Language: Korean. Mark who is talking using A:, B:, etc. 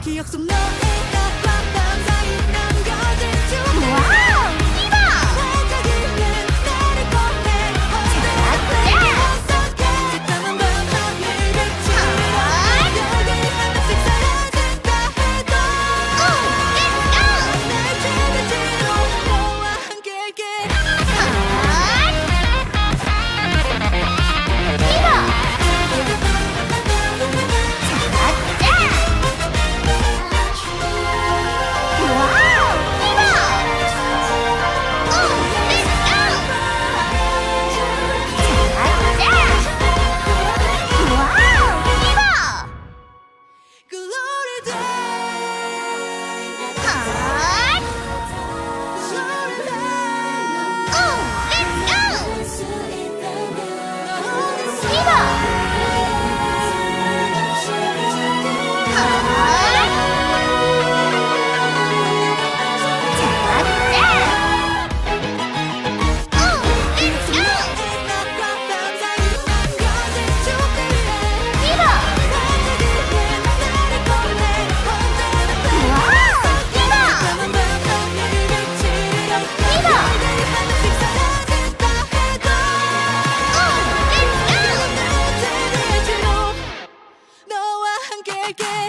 A: 기억 속 너의 따뜻한 사이 남겨진 춤.
B: 와우! 디바!
A: 반짝이는 나를 꺼내 언제나 어색해 색감은 밤하늘 비치며 별들이 하나씩 사라진다 해도 날 최대치로 너와 함께할게. Glory day, glory 너와 함께할게.